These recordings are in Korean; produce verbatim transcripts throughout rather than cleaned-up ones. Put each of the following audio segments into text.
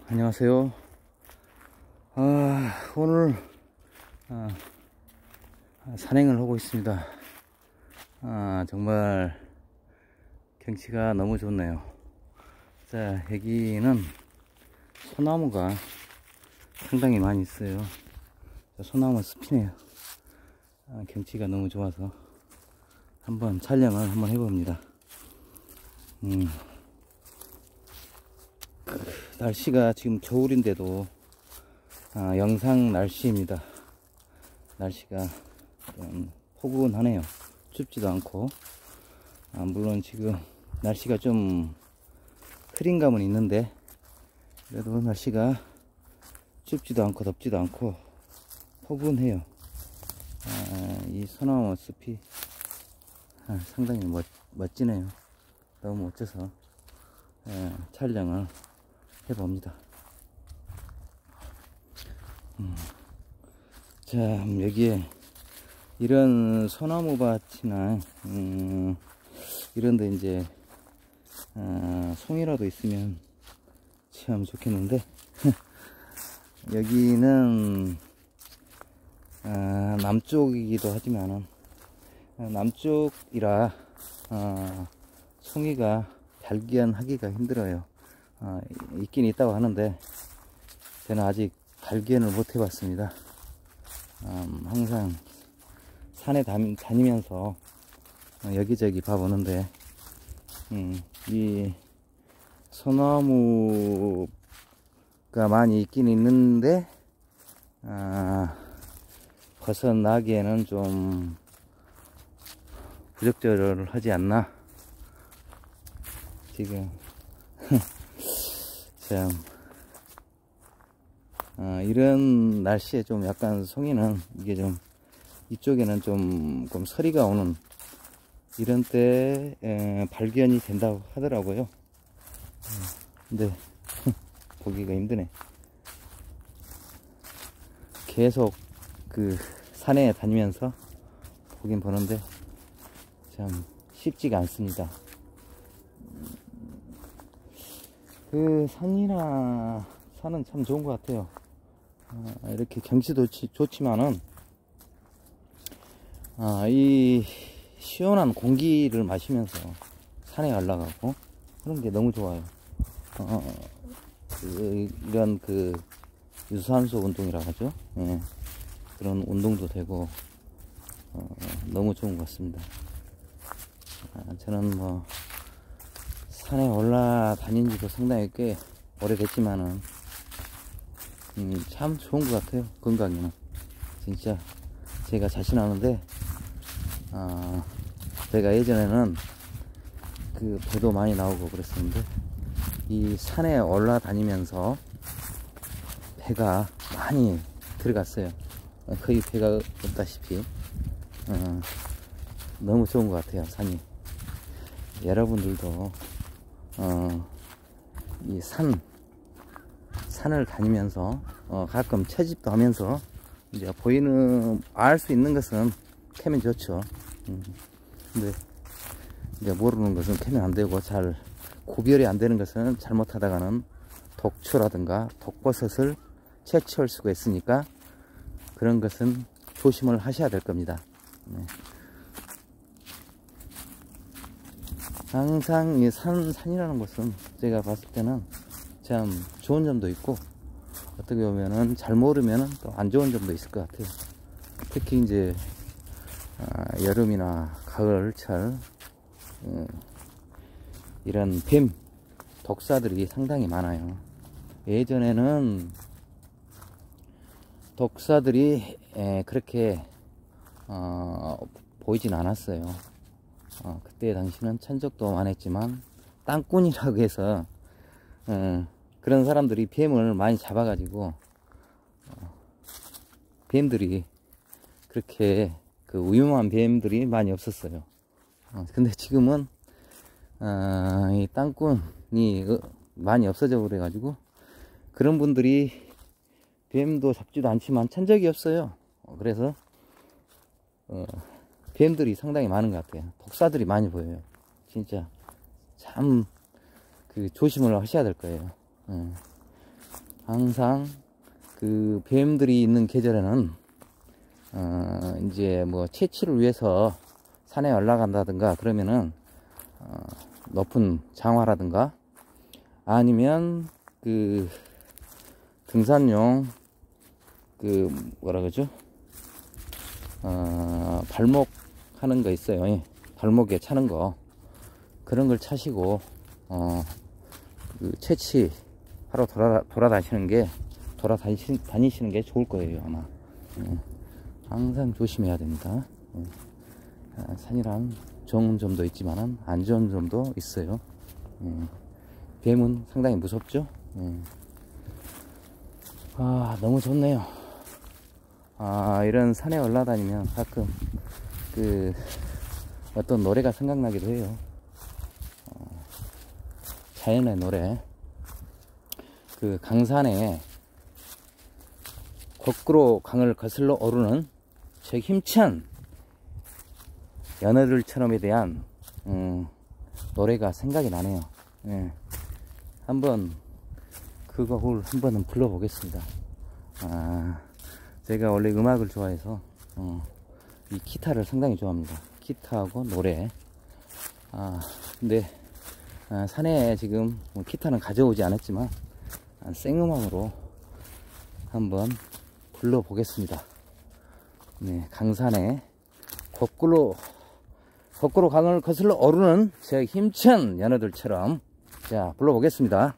안녕하세요. 아, 오늘 아, 산행을 하고 있습니다. 아, 정말 경치가 너무 좋네요. 자, 여기는 소나무가 상당히 많이 있어요. 소나무 숲이네요. 아, 경치가 너무 좋아서 한번 촬영을 한번 해봅니다. 음. 날씨가 지금 겨울인데도 아, 영상 날씨입니다. 날씨가 좀 포근하네요. 춥지도 않고. 아, 물론 지금 날씨가 좀 흐린 감은 있는데 그래도 날씨가 춥지도 않고 덥지도 않고 포근해요. 아, 이 소나무 숲이 아, 상당히 멋, 멋지네요. 너무 멋져서 예, 촬영을 해봅니다. 음. 자, 여기에 이런 소나무 밭이나 음, 이런데 이제 아, 송이라도 있으면 참 좋겠는데 여기는 아, 남쪽이기도 하지만은 아, 남쪽이라 아, 송이가 발견하기가 힘들어요. 어, 있긴 있다고 하는데 저는 아직 발견을 못 해봤습니다. 음, 항상 산에 다니, 다니면서 어, 여기저기 봐보는데 음, 이 소나무가 많이 있긴 있는데 아, 벗어나기에는 좀 부적절하지 않나 지금. 참, 어, 이런 날씨에 좀 약간 송이는 이게 좀 이쪽에는 좀, 좀 서리가 오는 이런 때 에, 발견이 된다고 하더라고요. 어, 근데 보기가 힘드네. 계속 그 산에 다니면서 보긴 보는데 참 쉽지가 않습니다. 그 산이나 산은 참 좋은 것 같아요. 아, 이렇게 경치도 좋지, 좋지만은 아, 이 시원한 공기를 마시면서 산에 올라가고 그런 게 너무 좋아요. 어, 그, 이런 그 유산소 운동이라 하죠. 예, 그런 운동도 되고 어, 너무 좋은 것 같습니다. 아, 저는 뭐 산에 올라다닌 지도 상당히 꽤 오래됐지만은 음, 참 좋은 것 같아요. 건강에는 진짜 제가 자신하는데 어, 제가 예전에는 그 배도 많이 나오고 그랬었는데 이 산에 올라다니면서 배가 많이 들어갔어요. 거의 배가 없다시피 어, 너무 좋은 것 같아요. 산이. 여러분들도 어, 이 산, 산을 다니면서, 어, 가끔 채집도 하면서, 이제 보이는, 알 수 있는 것은 캐면 좋죠. 음, 근데, 이제 모르는 것은 캐면 안 되고, 잘, 구별이 안 되는 것은 잘못하다가는 독초라든가 독버섯을 채취할 수가 있으니까, 그런 것은 조심을 하셔야 될 겁니다. 네. 항상 이 산, 산이라는 것은 제가 봤을 때는 참 좋은 점도 있고 어떻게 보면은 잘 모르면은 또 안 좋은 점도 있을 것 같아요. 특히 이제 아, 여름이나 가을철 음, 이런 뱀 독사들이 상당히 많아요. 예전에는 독사들이 에, 그렇게 어, 보이진 않았어요. 어, 그때 당시는 천적도 많았지만 땅꾼이라고 해서 어, 그런 사람들이 뱀을 많이 잡아가지고 어, 뱀들이 그렇게 그 위험한 뱀들이 많이 없었어요. 어, 근데 지금은 어, 이 땅꾼이 많이 없어져 그래 가지고 그런 분들이 뱀도 잡지도 않지만 천적이 없어요. 어, 그래서 어, 뱀들이 상당히 많은 것 같아요. 독사들이 많이 보여요. 진짜 참 그 조심을 하셔야 될 거예요. 예. 항상 그 뱀들이 있는 계절에는 어 이제 뭐 채취를 위해서 산에 올라간다든가 그러면은 어 높은 장화라든가 아니면 그 등산용 그 뭐라 그러죠? 어 발목 하는 거 있어요. 발목에 차는 거 그런 걸 차시고 어 그 채취 하러 돌아 돌아다니시는 게 돌아다니시 다니시는 게 좋을 거예요 아마. 예. 항상 조심해야 됩니다. 예. 아, 산이란 좋은 점도 있지만은 안 좋은 점도 있어요. 예. 뱀은 상당히 무섭죠. 예. 아 너무 좋네요. 아 이런 산에 올라다니면 가끔 그 어떤 노래가 생각나기도 해요. 어, 자연의 노래. 그 강산에 거꾸로 강을 거슬러 오르는 저 힘찬 연어들처럼에 대한 음, 노래가 생각이 나네요. 예. 한번 그걸 한번은 불러보겠습니다. 아, 제가 원래 음악을 좋아해서 어, 이 기타를 상당히 좋아합니다. 기타하고 노래. 아 근데 아, 산에 지금 뭐 기타는 가져오지 않았지만 아, 생음악으로 한번 불러보겠습니다. 네, 강산에 거꾸로 거꾸로 강을 거슬러 오르는 저 힘찬 연어들처럼 자 불러보겠습니다.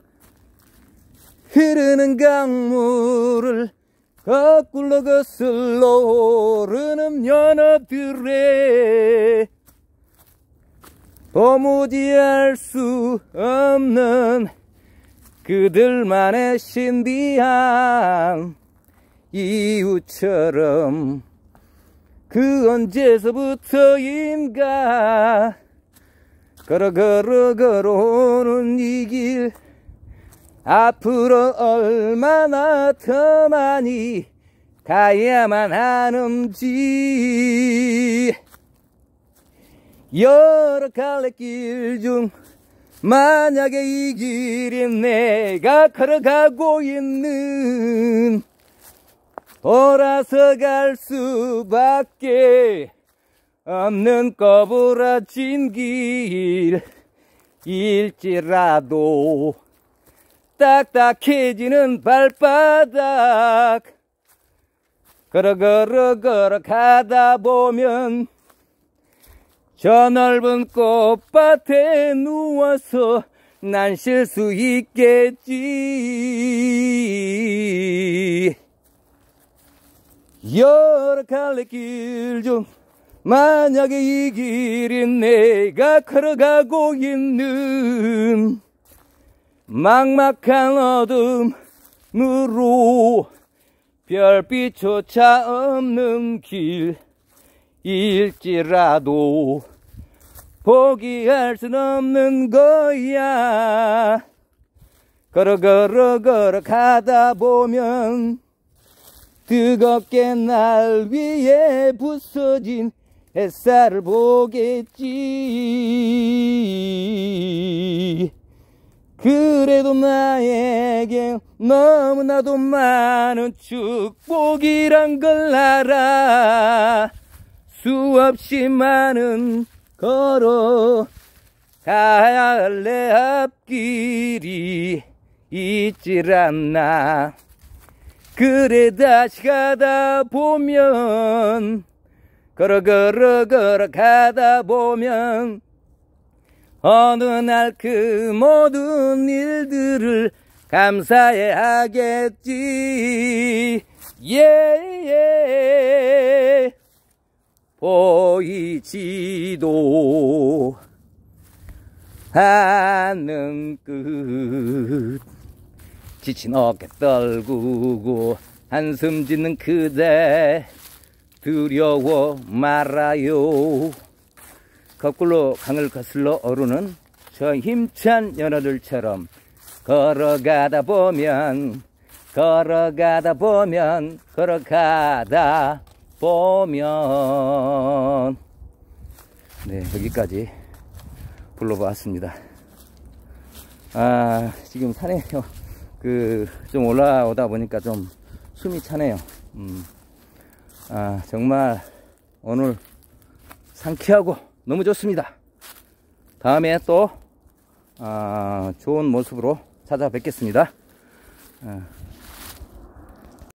흐르는 강물을 거꾸로 거슬러 오르는 연어들의 도무지 알 수 없는 그들만의 신비한 이유처럼 그 언제서부터인가 걸어 걸어 걸어오는 이 길 앞으로 얼마나 더 많이 가야만 하는지 여러 갈래 길 중 만약에 이 길이 내가 걸어가고 있는 돌아서 갈 수밖에 없는 꺼부러진 길일지라도 딱딱해지는 발바닥 걸어 걸어 걸어 가다 보면 저 넓은 꽃밭에 누워서 난 쉴 수 있겠지. 여러 갈래 길 중 만약에 이 길이 내가 걸어가고 있는 막막한 어둠으로 별빛조차 없는 길일지라도 포기할 순 없는 거야. 걸어 걸어 걸어 가다 보면 뜨겁게 날 위에 부서진 햇살을 보겠지. 그래도 나에게 너무나도 많은 축복이란 걸 알아. 수없이 많은 걸어 가야 할 내 앞길이 있질 않나. 그래 다시 가다 보면 걸어 걸어 걸어 가다 보면 어느 날 그 모든 일들을 감사해 하겠지. 예예 예. 보이지도 않는 끝 지친 어깨 떨구고 한숨 짓는 그대 두려워 말아요. 거꾸로 강을 거슬러 오르는 저 힘찬 연어들처럼 걸어가다 보면 걸어가다 보면 걸어가다 보면 네 여기까지 불러봤습니다. 아 지금 산에 그 좀 올라오다 보니까 좀 숨이 차네요. 음. 아, 정말 오늘 상쾌하고 너무 좋습니다. 다음에 또 아, 좋은 모습으로 찾아뵙겠습니다. 아.